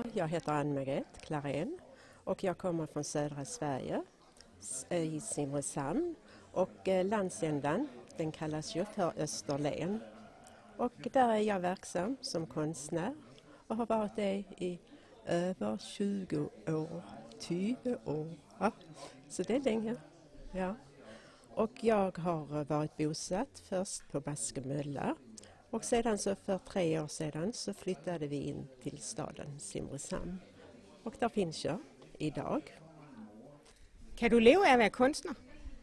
Jag heter Ann-Margret Klarén och jag kommer från södra Sverige i Simrishamn och landsändan den kallas ju för Österlen. Och där är jag verksam som konstnär och har varit det i över 20 år, 20 år. Ja, så det är länge. Ja. Och jag har varit bosatt först på Baskemölla och sedan så för 3 år sedan så flyttade vi in till staden Simrishamn. Och där finns jag idag. Kan du leva av att vara konstnär?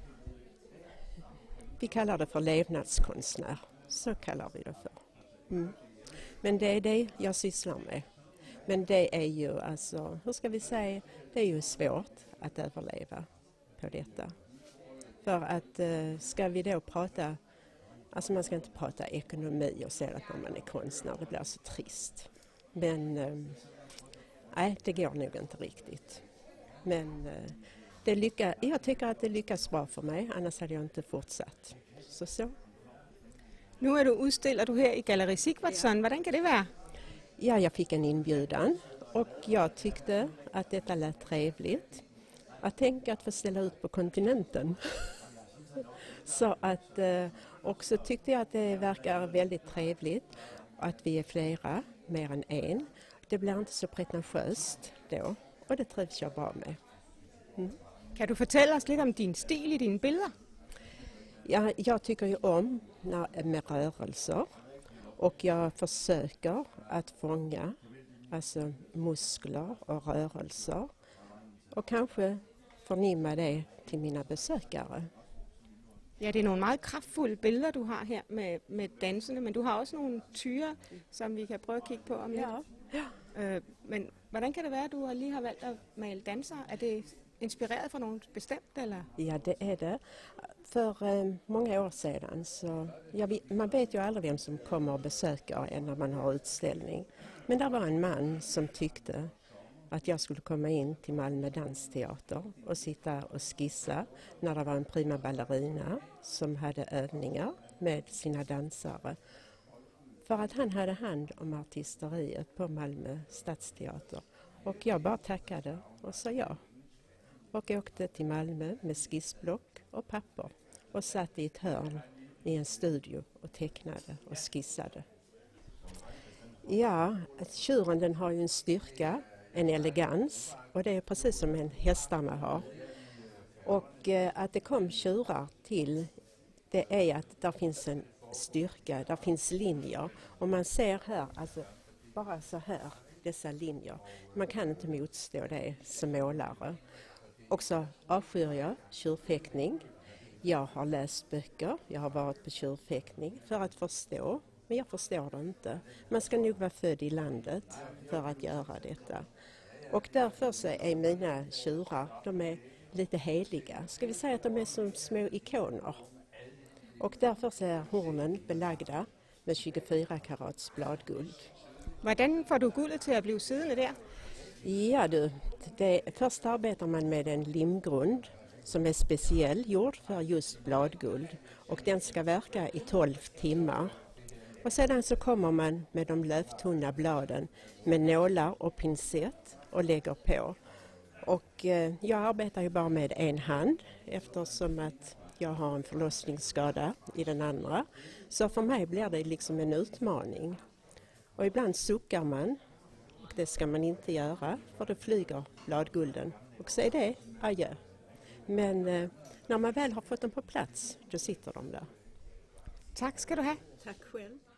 Vi kallar det för levnadskonstnär, så kallar vi det för. Men det är det jag sysslar med. Men det är ju alltså, hur ska vi säga, det är ju svårt att överleva på detta. För att ska vi då prata, alltså man ska inte prata ekonomi och säga att man är konstnär, det blir så trist. Men nej, det går nog inte riktigt. Men jag tycker att det lyckas bra för mig, annars hade jag inte fortsatt. Så. Nu är du utställd här i Galleri Sigvardsson. Hvordan kan det vara? Ja, jag fick en inbjudan och jag tyckte att detta lät trevligt. Att tänka att få ställa ut på kontinenten. Så att, och så tyckte jag att det verkar väldigt trevligt att vi är flera, mer än en. Det blir inte så pretentiöst då och det trivs jag bra med. Kan du fortælle oss lite om din stil i dine bilder? Ja, jag tycker ju om med rörelser och jag försöker att fånga alltså muskler och rörelser och kanske förnimma det till mina besökare. Ja, det är nogle meget kraftfulde billeder, du har her med danserne, men du har også nogle tyre, som vi kan prøve at kigge på om lidt. Ja. Men hvordan kan det være, at du lige har valgt at male dansere? Er det inspireret från något bestämt eller? Ja, det är det. För många år sedan så, man vet ju aldrig vem som kommer och besöker en när man har utställning. Men där var en man som tyckte att jag skulle komma in till Malmö dansteater och sitta och skissa när det var en prima ballerina som hade övningar med sina dansare. För att han hade hand om artisteriet på Malmö stadsteater. Och jag bara tackade och sa ja. Och åkte till Malmö med skissblock och papper och satt i ett hörn i en studio och tecknade och skissade. Ja, tjuren den har ju en styrka, en elegans och det är precis som en hästarna har. Och att det kom tjurar till, det är att där finns en styrka, där finns linjer. Och man ser här, alltså bara så här, dessa linjer. Man kan inte motstå det som målare. Och så avskyr jag tjurfäktning. Jag har läst böcker, jag har varit på tjurfäktning för att förstå, men jag förstår det inte. Man ska nog vara född i landet för att göra detta. Och därför så är mina tjurar, de är lite heliga. Ska vi säga att de är som små ikoner. Och därför så är hornen belagda med 24 karats bladguld. Hvordan får du guldet till att bli siddande där? Ja du, först arbetar man med en limgrund som är speciell gjord för just bladguld och den ska verka i 12 timmar. Och sedan så kommer man med de lövtunna bladen med nålar och pincett och lägger på. Och jag arbetar ju bara med en hand eftersom att jag har en förlossningsskada i den andra. Så för mig blir det liksom en utmaning. Och ibland suckar man. Och det ska man inte göra för då flyger bladgulden. Och så är det adjö. Men när man väl har fått dem på plats, då sitter de där. Tack ska du ha. Tack själv.